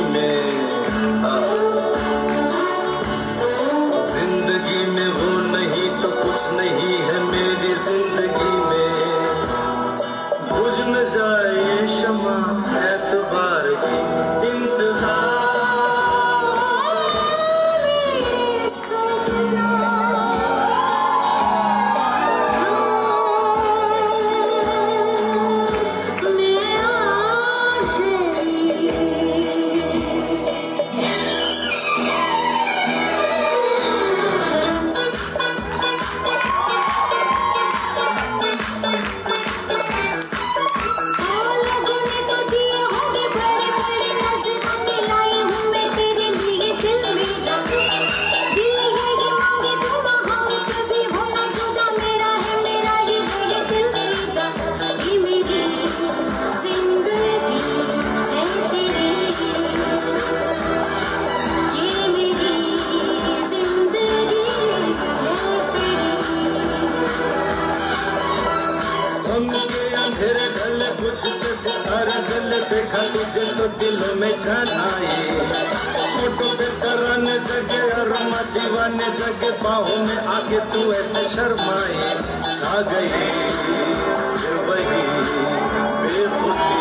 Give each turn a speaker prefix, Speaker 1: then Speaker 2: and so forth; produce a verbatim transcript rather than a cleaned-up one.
Speaker 1: में। जिंदगी में वो नहीं तो कुछ नहीं है मेरी जिंदगी में। बुझ न जाए ये शमा एतबार की इंतहा। देखा तुझे तो दिलों में जान आई। फोटो पे तराने जगे और दीवाने जगे बाहों में आके तू ऐसे शर्माए। छा गई फिर वही बेखुदी।